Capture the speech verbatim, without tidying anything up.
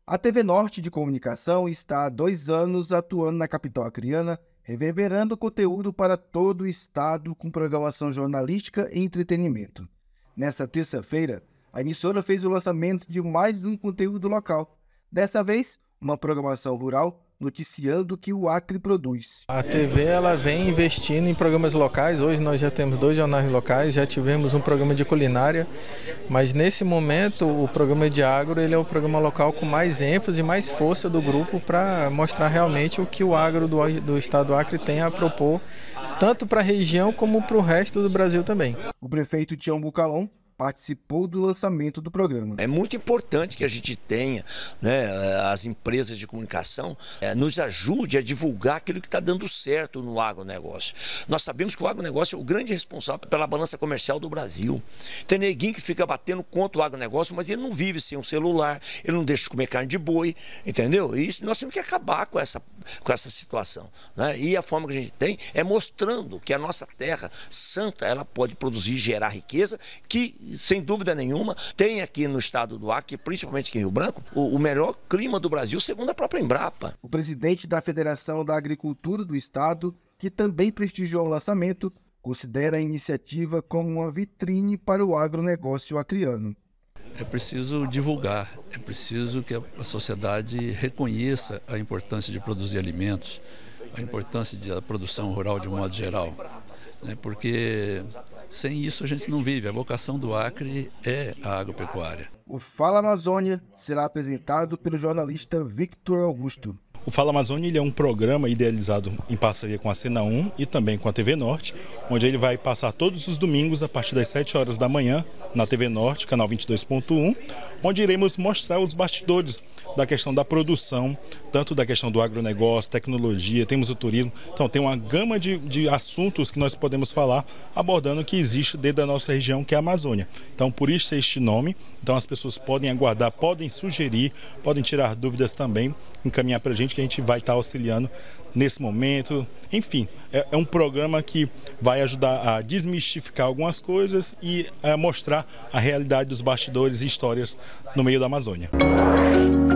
A T V Norte de Comunicação está há dois anos atuando na capital acreana, reverberando conteúdo para todo o estado com programação jornalística e entretenimento. Nessa terça-feira, a emissora fez o lançamento de mais um conteúdo local. Dessa vez, uma programação rural noticiando o que o Acre produz. A T V ela vem investindo em programas locais. Hoje nós já temos dois jornais locais, já tivemos um programa de culinária, mas nesse momento o programa de agro ele é o programa local com mais ênfase e mais força do grupo para mostrar realmente o que o agro do, do estado do Acre tem a propor, tanto para a região como para o resto do Brasil também. O prefeito Tião Bucalon participou do lançamento do programa. É muito importante que a gente tenha, né, as empresas de comunicação é, nos ajude a divulgar aquilo que está dando certo no agronegócio. Nós sabemos que o agronegócio é o grande responsável pela balança comercial do Brasil. Tem neguinho que fica batendo contra o agronegócio, mas ele não vive sem um celular, ele não deixa de comer carne de boi, entendeu? E isso, nós temos que acabar com essa, com essa situação, né? E a forma que a gente tem é mostrando que a nossa terra santa, ela pode produzir e gerar riqueza, que sem dúvida nenhuma, tem aqui no estado do Acre, principalmente aqui em Rio Branco, o, o melhor clima do Brasil, segundo a própria Embrapa. O presidente da Federação da Agricultura do Estado, que também prestigiou o lançamento, considera a iniciativa como uma vitrine para o agronegócio acreano. É preciso divulgar, é preciso que a sociedade reconheça a importância de produzir alimentos, a importância da produção rural de um modo geral, né? Porque sem isso a gente não vive. A vocação do Acre é a agropecuária. O Fala Amazônia será apresentado pelo jornalista Victor Augusto. O Fala Amazônia ele é um programa idealizado em parceria com a Cena um e também com a T V Norte, onde ele vai passar todos os domingos a partir das sete horas da manhã na T V Norte, canal vinte e dois ponto um, onde iremos mostrar os bastidores da questão da produção, tanto da questão do agronegócio, tecnologia, temos o turismo. Então tem uma gama de, de assuntos que nós podemos falar abordando o que existe dentro da nossa região, que é a Amazônia. Então por isso é este nome. Então as pessoas podem aguardar, podem sugerir, podem tirar dúvidas também, encaminhar para a gente, que a gente vai estar auxiliando nesse momento. Enfim, é, é um programa que vai ajudar a desmistificar algumas coisas e a mostrar a realidade dos bastidores e histórias no meio da Amazônia.